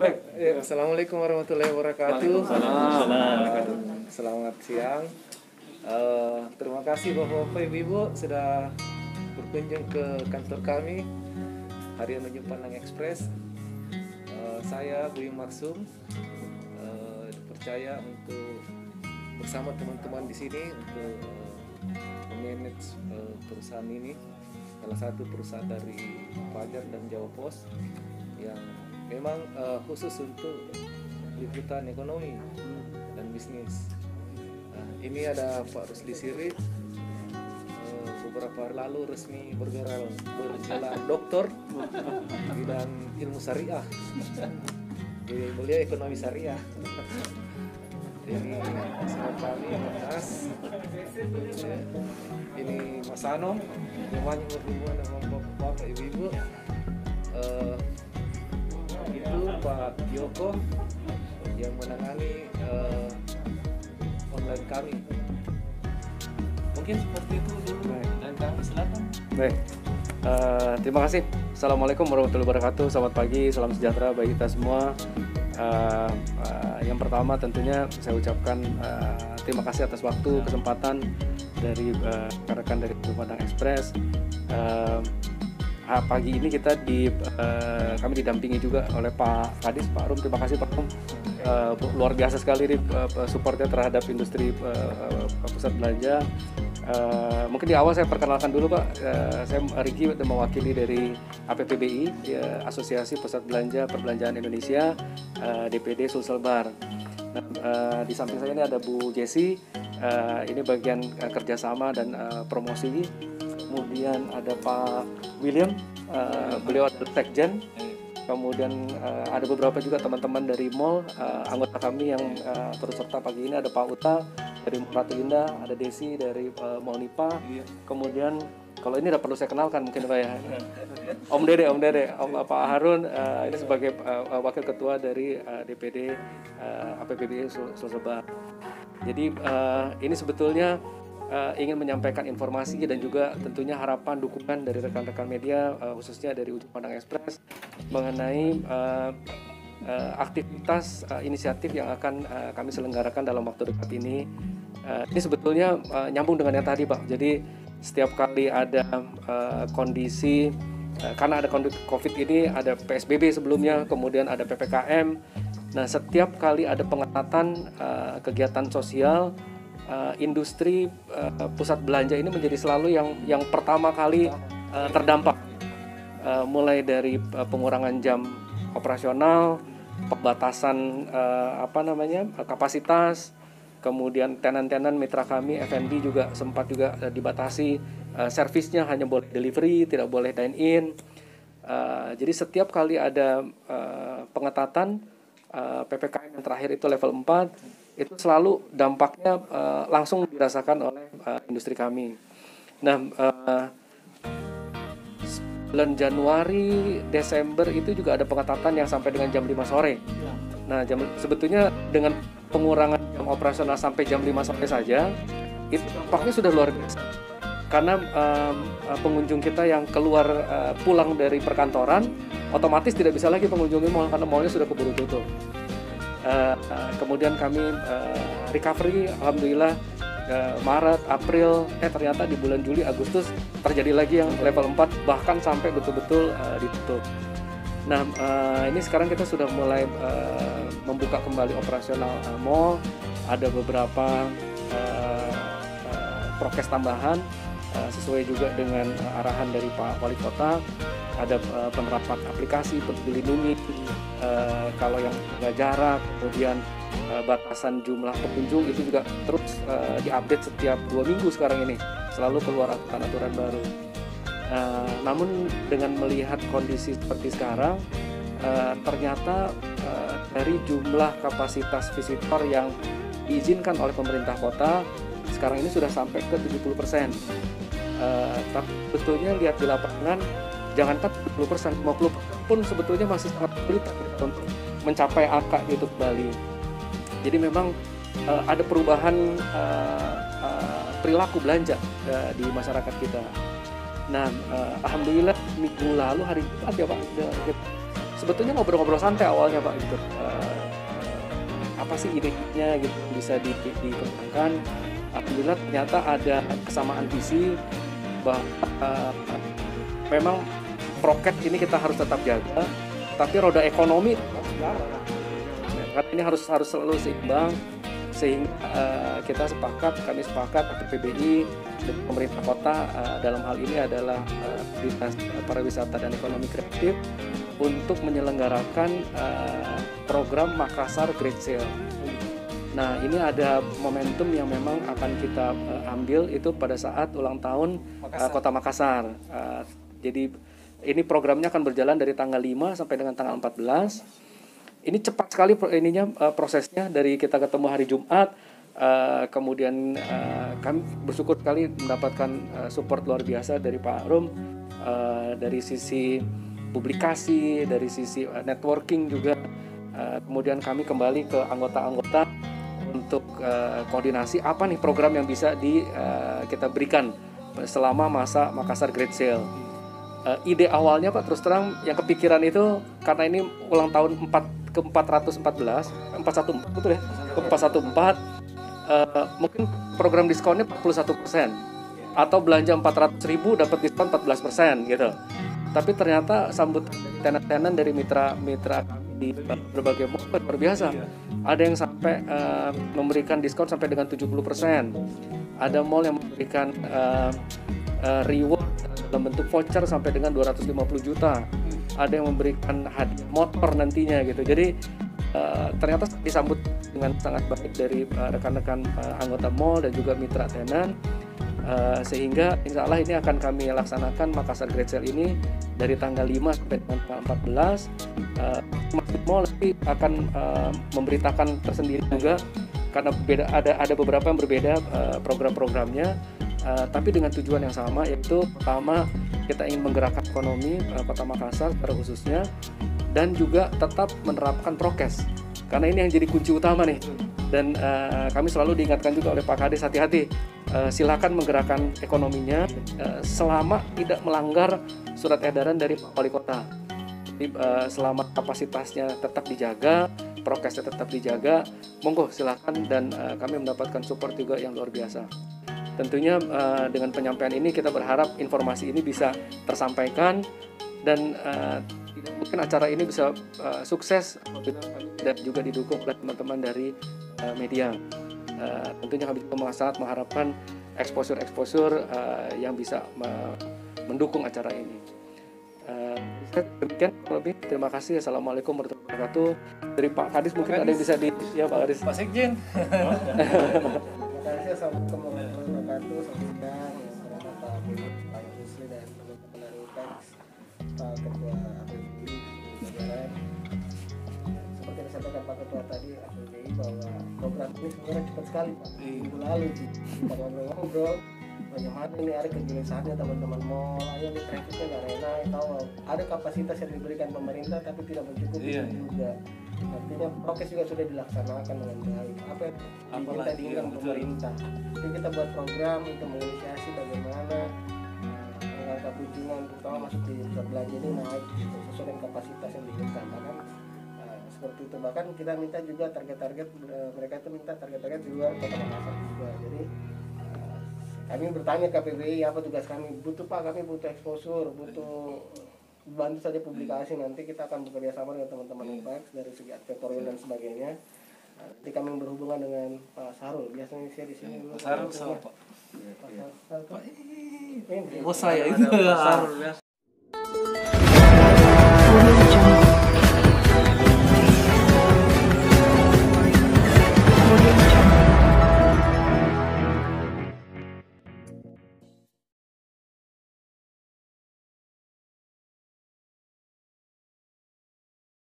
Baik, Assalamualaikum warahmatullahi wabarakatuh. Selamat siang. Terima kasih Bapak-Bapak Ibu-Ibu sudah berkunjung ke kantor kami Harian Ujung Pandang Express. Saya Buyung Maksum dipercaya untuk bersama teman-teman di sini untuk memanage perusahaan ini, salah satu perusahaan dari Fajar dan Jawa Pos yang memang khusus untuk liputan ekonomi dan bisnis. Ini ada Pak Rusli Sirit, beberapa hari lalu resmi bergelar doktor bidang ilmu syariah. Jadi beliau ekonomi syariah. Ini sama kami Mas. Ini Mas Anom yang banyak berhubungan dengan bapak ibu-ibu. Itu Pak Yoko yang menangani online kami. Mungkin seperti itu dulu. Dan kami silakan. Baik, terima kasih. Assalamualaikum warahmatullahi wabarakatuh. Selamat pagi, salam sejahtera bagi kita semua. Yang pertama tentunya saya ucapkan terima kasih atas waktu, kesempatan dari rekan-rekan dari Ujung Pandang Express. Pagi ini kami didampingi juga oleh Pak Kadis, Pak Rum. Terima kasih Pak Rum, luar biasa sekali supportnya terhadap industri pusat belanja. Mungkin di awal saya perkenalkan dulu Pak, saya Riki mewakili dari APPBI, Asosiasi Pusat Belanja Perbelanjaan Indonesia, DPD Sulselbar. Di samping saya ini ada Bu Jessi, ini bagian kerjasama dan promosi. Kemudian ada Pak William, beliau adalah Sekjen. Kemudian ada beberapa juga teman-teman dari mall, anggota kami yang turut serta pagi ini. Ada Pak Uta dari Ratu Indah, ada Desi dari Mall Nipa. Kemudian kalau ini udah perlu saya kenalkan mungkin Pak ya, Om Dede, Pak Harun, ini sebagai wakil ketua dari DPD APPBI Sulselbar. Jadi ini sebetulnya ingin menyampaikan informasi dan juga tentunya harapan dukungan dari rekan-rekan media, khususnya dari Ujung Pandang Express mengenai aktivitas inisiatif yang akan kami selenggarakan dalam waktu dekat ini. Ini sebetulnya nyambung dengan yang tadi Pak. Jadi setiap kali ada kondisi, karena ada COVID ini, ada PSBB sebelumnya, kemudian ada PPKM. Nah, setiap kali ada pengetatan kegiatan sosial, industri pusat belanja ini menjadi selalu yang pertama kali terdampak, mulai dari pengurangan jam operasional, pembatasan kapasitas, kemudian tenan-tenan mitra kami F&B juga sempat juga dibatasi, servisnya hanya boleh delivery, tidak boleh dine in. Jadi setiap kali ada pengetatan, PPKM yang terakhir itu level 4, itu selalu dampaknya langsung dirasakan oleh industri kami. Nah, bulan Januari, Desember itu juga ada pengetatan yang sampai dengan jam 5 sore. Nah, sebetulnya dengan pengurangan jam operasional sampai jam 5 sore saja, itu dampaknya sudah luar biasa. Karena pengunjung kita yang keluar pulang dari perkantoran, otomatis tidak bisa lagi mengunjungi mall karena mallnya sudah keburu tutup. Kemudian kami recovery, alhamdulillah Maret, April, ternyata di bulan Juli, Agustus terjadi lagi yang level 4, bahkan sampai betul-betul ditutup. Nah, ini sekarang kita sudah mulai membuka kembali operasional mall. Ada beberapa prokes tambahan sesuai juga dengan arahan dari Pak Wali Kota. Ada penerapan aplikasi Peduli Lindungi, kalau yang jaga jarak, kemudian batasan jumlah pengunjung itu juga terus diupdate setiap 2 minggu sekarang ini, selalu keluar aturan baru. Namun dengan melihat kondisi seperti sekarang, ternyata dari jumlah kapasitas visitor yang diizinkan oleh pemerintah kota sekarang ini sudah sampai ke 70%. Tapi sebetulnya lihat di lapangan, jangankan 70%, 50% pun sebetulnya masih sangat sulit untuk mencapai angka itu kembali. Jadi memang ada perubahan perilaku belanja di masyarakat kita. Nah, alhamdulillah minggu lalu hari Jumat ya Pak, sebetulnya ngobrol-ngobrol santai awalnya Pak gitu. Apa sih idenya gitu bisa dikembangkan. Alhamdulillah ternyata ada kesamaan visi bahwa memang prokes ini kita harus tetap jaga, tapi roda ekonomi karena ini harus selalu seimbang, sehingga kami sepakat PBI dan pemerintah kota dalam hal ini adalah Dinas Pariwisata dan Ekonomi Kreatif untuk menyelenggarakan program Makassar Great Sale. Nah, ini ada momentum yang memang akan kita ambil itu pada saat ulang tahun Kota Makassar. Jadi ini programnya akan berjalan dari tanggal 5 sampai dengan tanggal 14. Ini cepat sekali prosesnya, dari kita ketemu hari Jumat, kemudian kami bersyukur sekali mendapatkan support luar biasa dari Pak Arum, dari sisi publikasi, dari sisi networking juga. Kemudian kami kembali ke anggota-anggota untuk koordinasi apa nih program yang bisa kita berikan selama masa Makassar Great Sale. Ide awalnya Pak, terus terang yang kepikiran itu karena ini ulang tahun ke-414, 414 betul ya? Ke-414, mungkin program diskonnya 41% atau belanja 400.000 dapat diskon 14% gitu. Tapi ternyata sambut tenan-tenan dari mitra di berbagai mall luar biasa. Ada yang sampai memberikan diskon sampai dengan 70%. Ada mall yang memberikan reward dalam bentuk voucher sampai dengan 250 juta. Ada yang memberikan hadiah motor nantinya gitu. Jadi ternyata disambut dengan sangat baik dari rekan-rekan anggota mall dan juga mitra tenan. Sehingga insya Allah ini akan kami laksanakan Makassar Great Sale ini dari tanggal 5 sampai dengan tanggal 14. Mall nanti akan memberitakan tersendiri juga karena ada beberapa yang berbeda program-programnya, tapi dengan tujuan yang sama, yaitu pertama kita ingin menggerakkan ekonomi Kota Makassar pada khususnya, dan juga tetap menerapkan prokes karena ini yang jadi kunci utama nih. Dan kami selalu diingatkan juga oleh Pak Kades, hati-hati, silakan menggerakkan ekonominya selama tidak melanggar surat edaran dari Pak Wali Kota. Jadi selama kapasitasnya tetap dijaga, prokesnya tetap dijaga, monggo silakan, dan kami mendapatkan support juga yang luar biasa. Tentunya dengan penyampaian ini kita berharap informasi ini bisa tersampaikan dan mungkin acara ini bisa sukses dan juga didukung oleh teman-teman dari media. Tentunya kami juga sangat mengharapkan exposure yang bisa mendukung acara ini. Demikian lebih, terima kasih. Assalamualaikum warahmatullahi wabarakatuh. Dari Pak Kadis mungkin ada yang bisa ya Pak Kadis. Pak Sekjen. Terima kasih. Assalamualaikum warahmatullahi wabarakatuh. Selamat siang Pak Yusli dan teman-teman dari UPEX, Pak Ketua APBI jajaran. Seperti yang disampaikan Pak Ketua tadi APBI bahwa program ini sebenarnya cepat sekali Pak. Minggu lalu kita ngobrol bagaimana ini ada kegelisahannya teman-teman mall, ayo nih trafficnya nggak naik, tahu ada kapasitas yang diberikan pemerintah tapi tidak mencukupi juga. Artinya prokes juga sudah dilaksanakan dengan baik. Apa yang kita diinginkan pemerintah. Jadi kita buat program untuk menginisiasi bagaimana angka kunjungan terutama masuk di pusat belanja ini naik gitu, sesuai dengan kapasitas yang diberikan. Bahkan seperti itu, bahkan kita minta juga target-target, mereka itu minta target-target di luar Kota Makassar juga. Jadi kami bertanya ke PBI apa tugas kami, butuh Pak, kami butuh exposure, butuh bantu saja publikasi. Nanti kita akan bekerja sama dengan teman-teman UPEX dari segi advertorial dan sebagainya. Nanti kami berhubungan dengan Pak Sarul, biasanya saya di sini dulu. Sarul sama Pak. Pak Bos saya itu Sarul biasa.